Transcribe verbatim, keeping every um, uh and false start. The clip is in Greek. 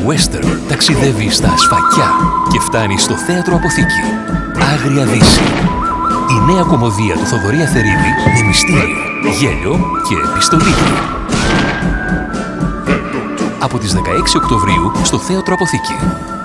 western ταξιδεύει στα σφακιά και φτάνει στο θέατρο Αποθήκη. Άγρια Δύση. Η νέα κωμωδία του Θοδωρή Αθερίδη με μυστήριο, γέλιο και πιστολίδι. Από τις δεκαέξι Οκτωβρίου στο θέατρο Αποθήκη.